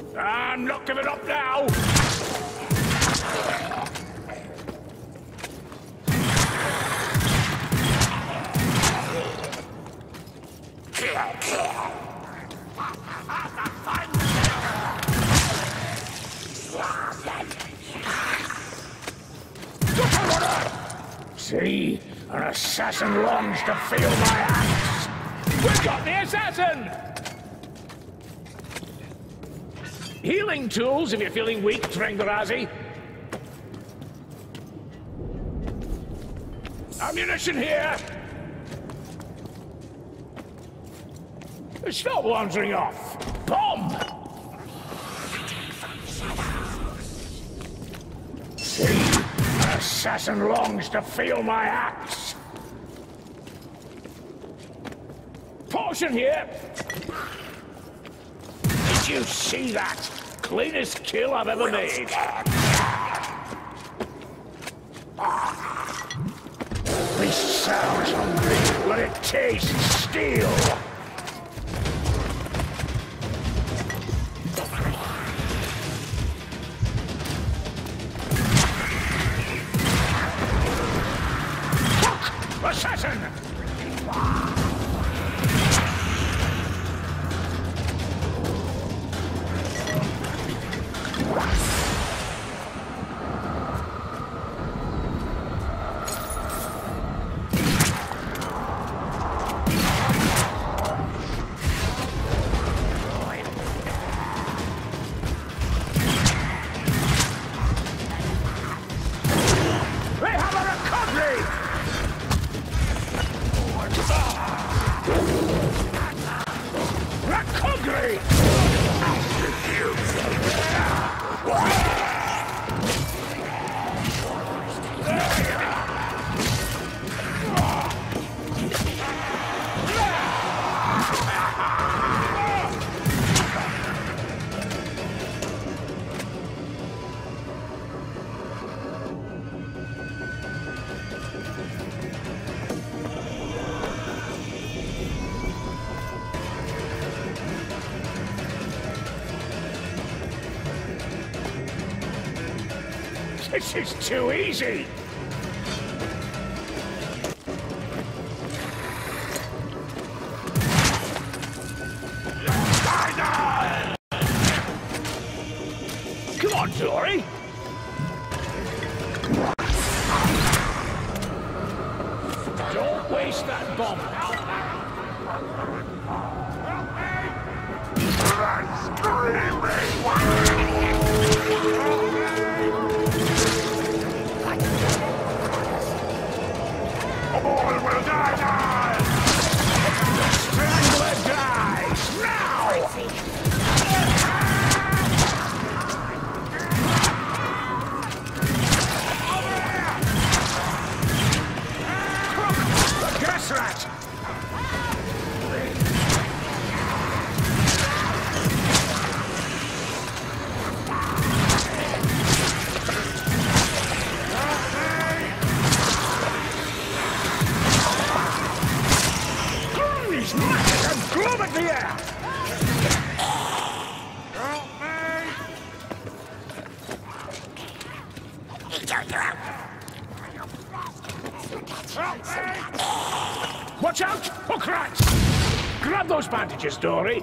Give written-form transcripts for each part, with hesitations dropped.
I'm not giving up now! See? An assassin longs to feel my axe! We've got the assassin! Healing tools if you're feeling weak, Trinkets. Ammunition here! Stop wandering off! Bomb! See? An assassin longs to feel my axe! Potion here! Did you see that? Cleanest kill I've ever made. This sounds hungry, but it tastes steel. Assassin! This is too easy! Come on, Dory! Don't waste that bomb. All will die! Strangler dies! Now! The gas rat! Glove at the air! Watch out! Hook rats! Grab those bandages, Dory.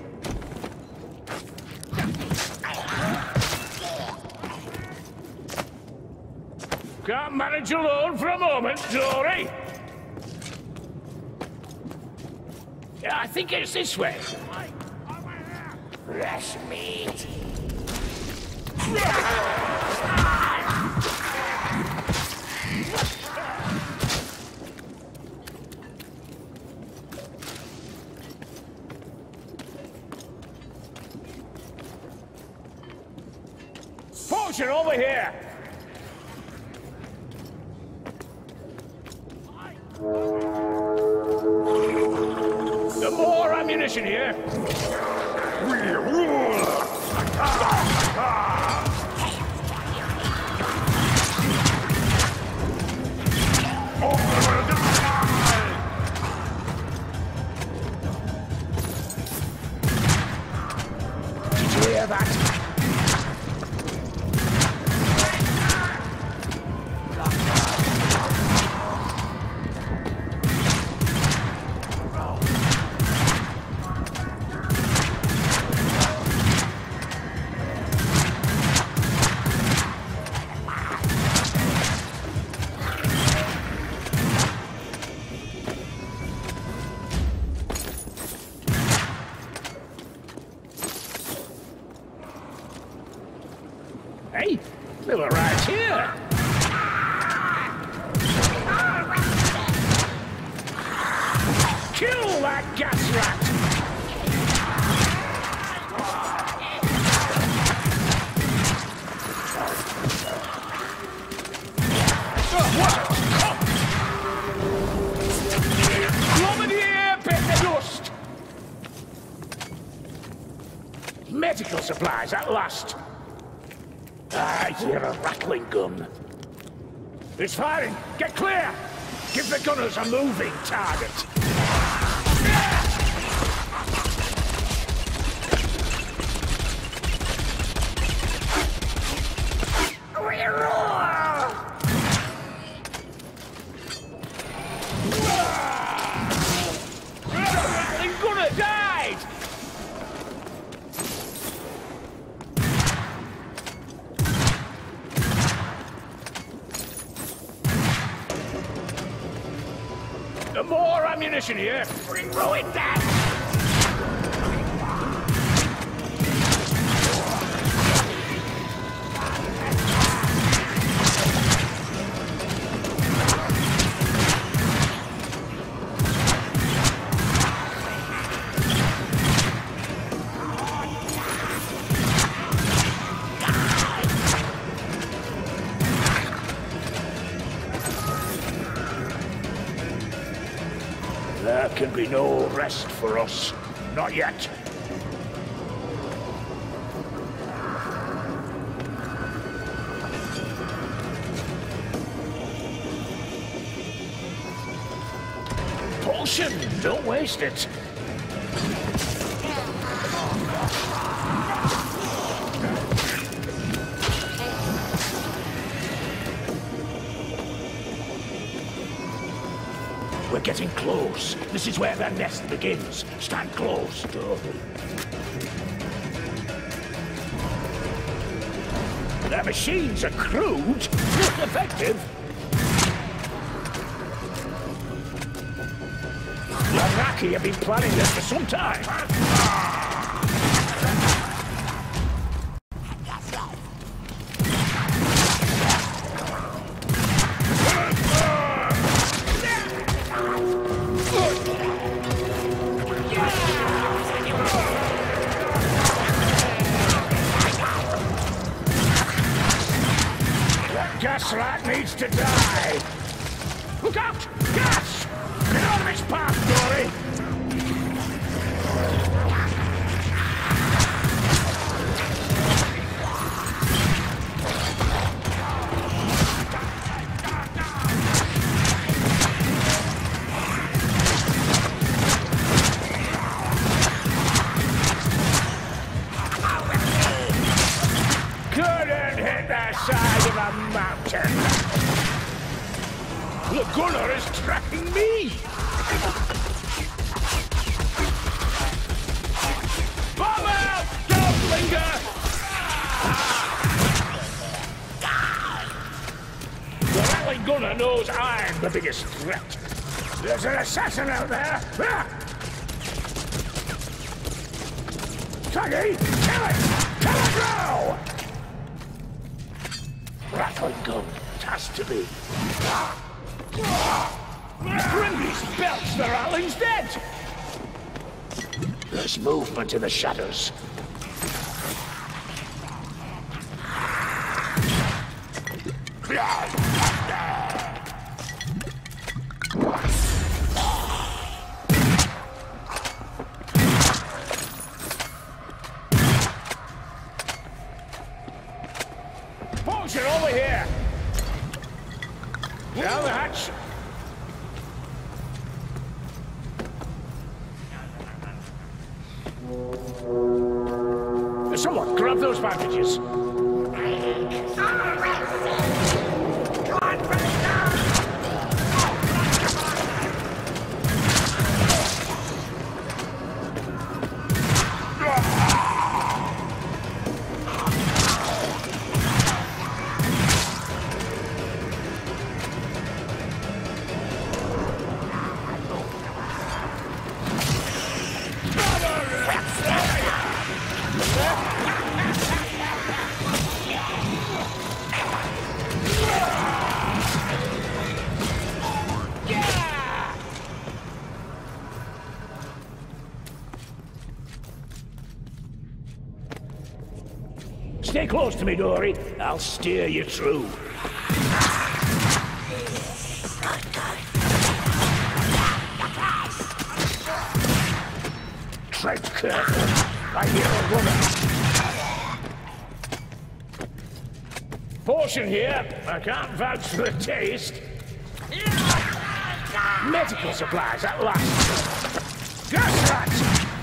Can't manage alone for a moment, Dory. Yeah, I think it's this way. Fresh meat. Potion over here. The more ammunition here. We rule! All will die! Did you hear hear that? Hey, they were right here. Kill that gas rat! Plummeteer, bit the dust! Medical supplies at last. I hear a rattling gun. It's firing! Get clear! Give the gunners a moving target! We roar! The rattling gunner died! More ammunition here! Bring ruin down! There can be no rest for us. Not yet. Potion! Don't waste it. We're getting close. This is where their nest begins. Stand close. Their machines are crude, not effective. The Iraqi have been planning this for some time. Gas rat needs to die! Look out! Gas! Get out of his path, Dory! Couldn't hit that side of a mountain! The gunner is tracking me! Bomb out! Don't linger! The rattling gunner knows I'm the biggest threat. There's an assassin out there! Tuggy! Kill it! Kill it now! Rattling gun, it has to be. Grimby's belts, the rattling's dead! There's movement in the shadows. Potion over here! Down the hatch! Someone grab those bandages. Stay close to me, Dory. I'll steer you through. Tread careful. I hear a woman. Potion here. I can't vouch for the taste. Medical supplies at last. Gas rats!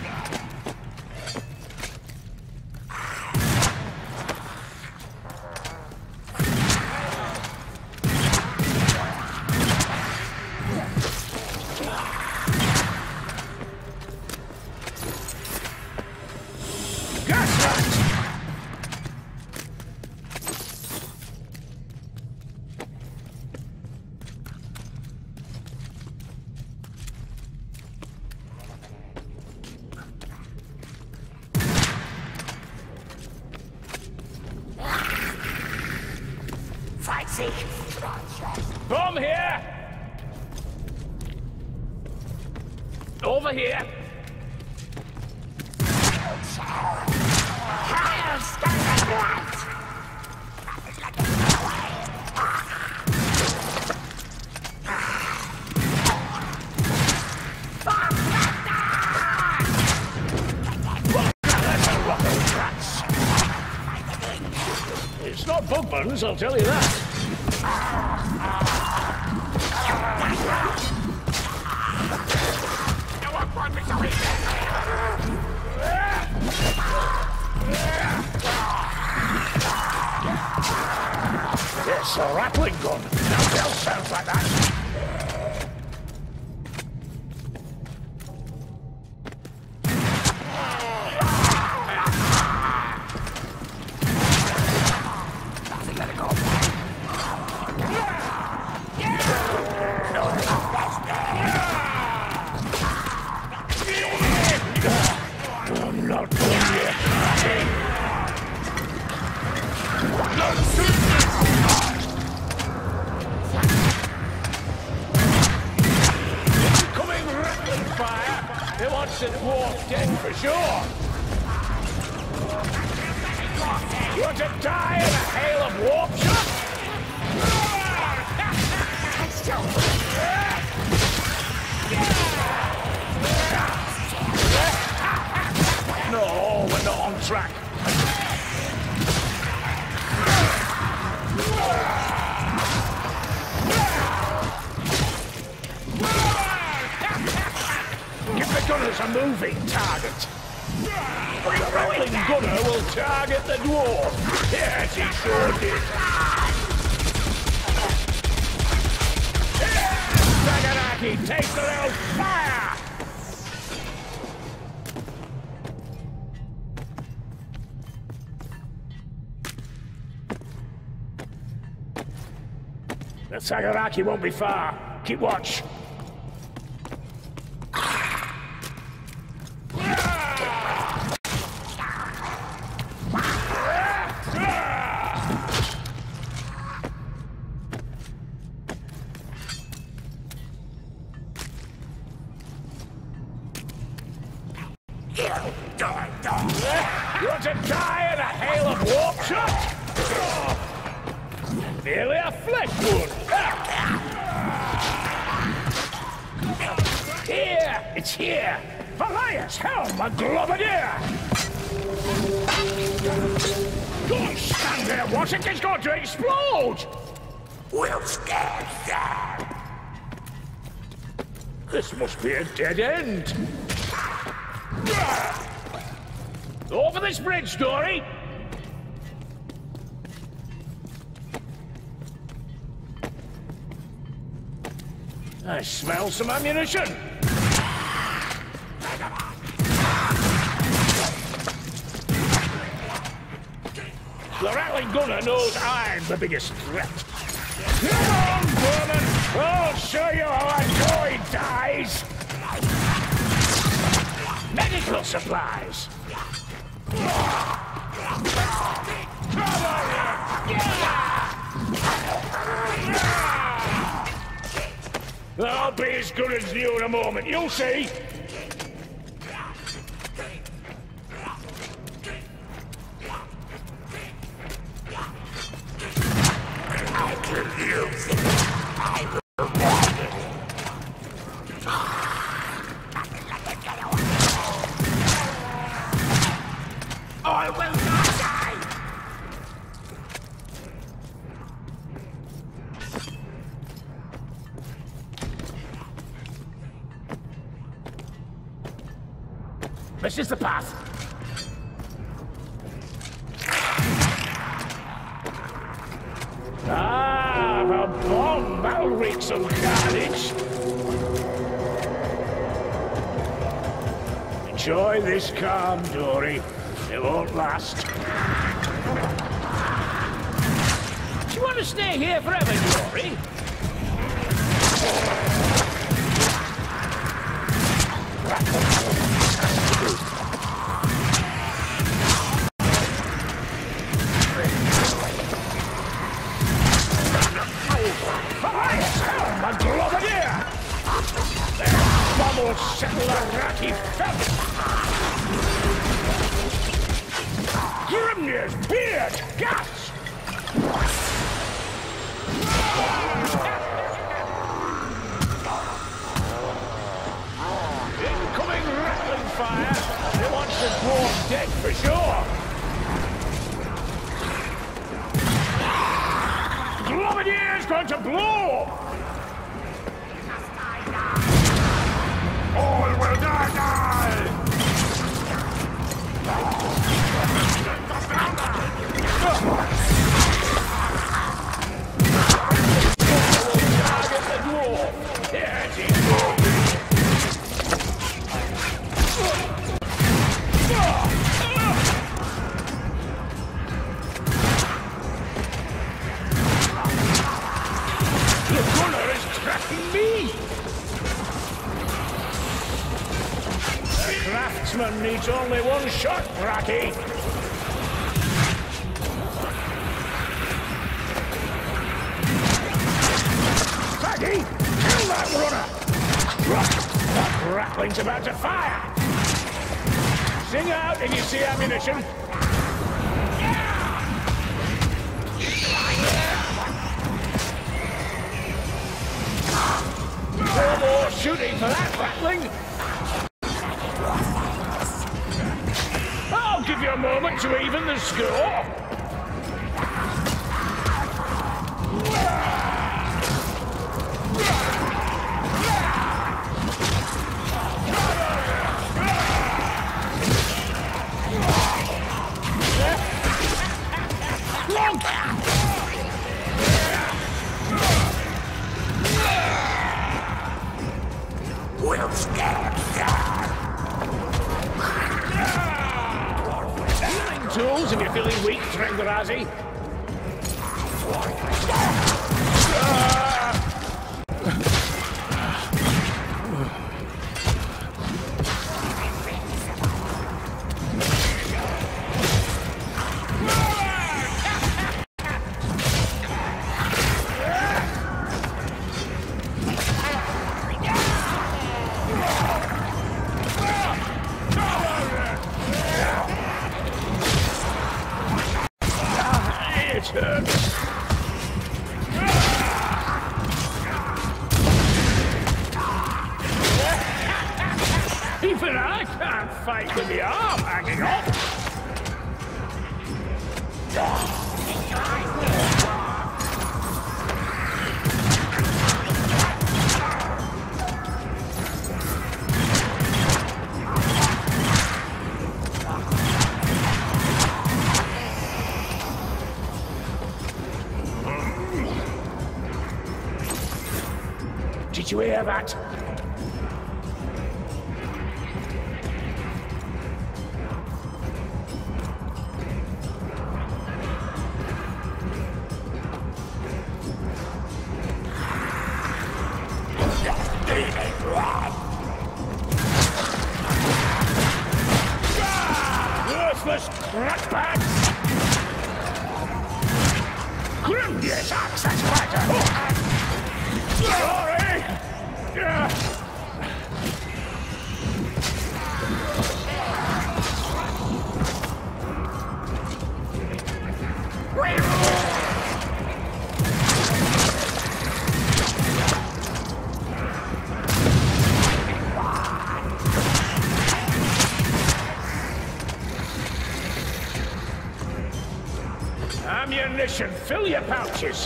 Bomb here! Over here! It's not bug buns, I'll tell you that. Yes, a rattling gun. Nothing else sounds like that. The dwarf dead for sure. You want to die in a hail of warp shot? No, we're not on track. Gunners a moving target. The rattling gunner will target the dwarf. Yes, he sure did. Sagaraki, take the little fire! The Sagaraki won't be far. Keep watch. You want to die in a hail of warp shot? Nearly a flesh wound. Here! It's here! Elias, helm, a globadier! Don't stand there, watch it! It's going to explode! We'll scan that. This must be a dead end. Over this bridge, Dory! I smell some ammunition! The rattling gunner knows I'm the biggest threat. Come on, Vermin! I'll show you how a toy dies! Medical supplies! I'll be as good as you in a moment, you'll see! I will not die! This is the path. Ah, the bomb! That'll wreak some carnage! Enjoy this calm, Dory. It won't last. Do you want to stay here forever, Dory? My Globadier! That bomb will settle the ratty felt! Grimnir's beard! Gas! Incoming rattling fire! He wants the dwarf dead for sure! Globadier's going to blow! All will die! Target the dwarf! Here he goes! The gunner is tracking me! The craftsman needs only one shot, Bracky! Bracky, kill that runner! That rattling's about to fire! Sing out if you see ammunition! No more shooting for that rattling! I'll give you a moment to even the score! We'll Scavenger! Healing tools if you're feeling weak, Trinkets. Even I can't fight with the arm hanging off. you hear that? Worthless ratbags! Grimdius axe, that's quite a hook! Sorry! Ammunition, fill your pouches!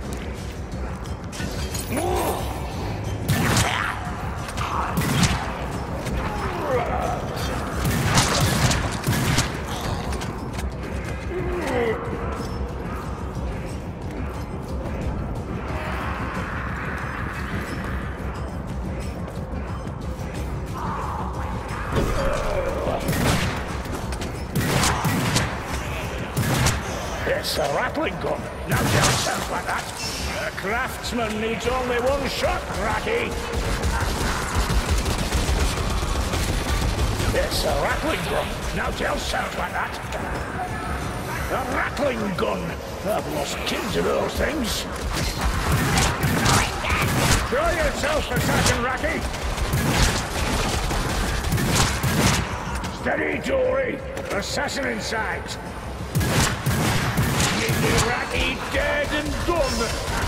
It's a rattling gun. No doubt sounds like that. A craftsman needs only one shot, Ratty. It's a rattling gun. No doubt sounds like that. A rattling gun. I've lost kin to those things. Show yourself, Assassin Ratty. Steady, Dory. Assassin in sight. Ratty dead and done!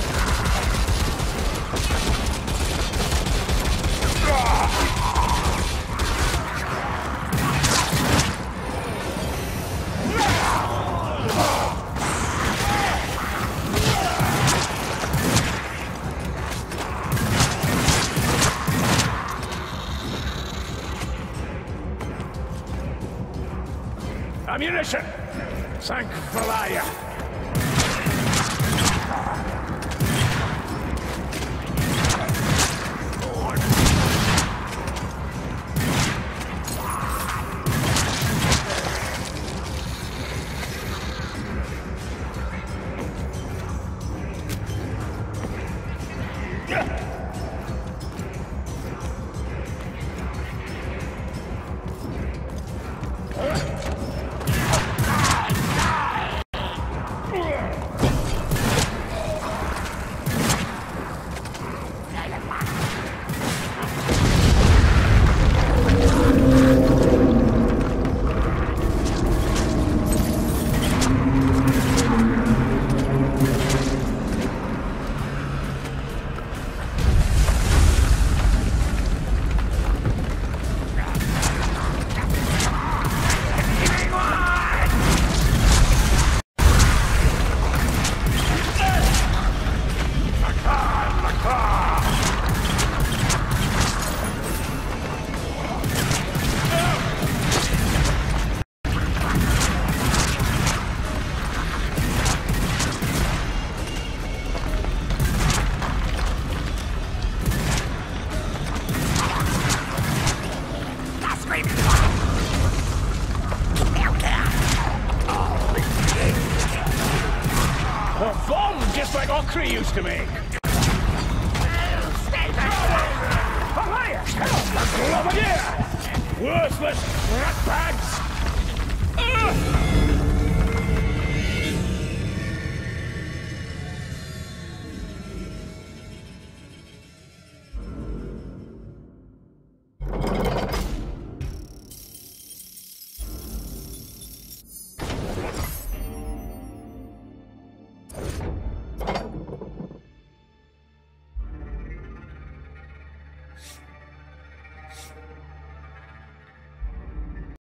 Ammunition! Thank Valaya! Used to make. Elias, help the Globadier! Worthless ratbags!